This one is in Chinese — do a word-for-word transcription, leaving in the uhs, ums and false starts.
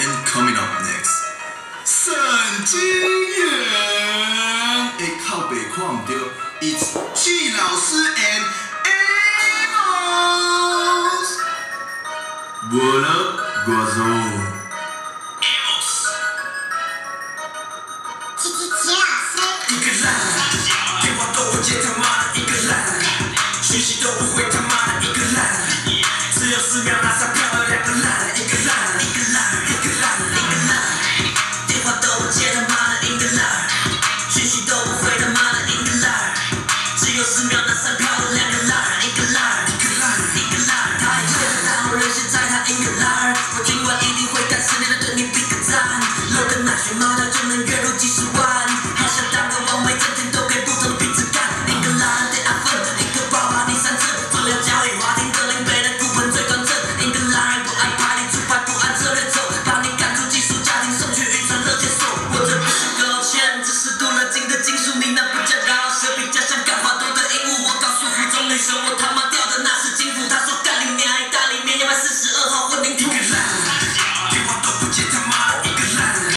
And coming up next， 神经元，会靠北看唔到 ，It's 季老师 and Amos。What up， 我是 Amos。 奇奇奇老师。 一个烂，电话都会接他妈的一个烂，讯息都不回他。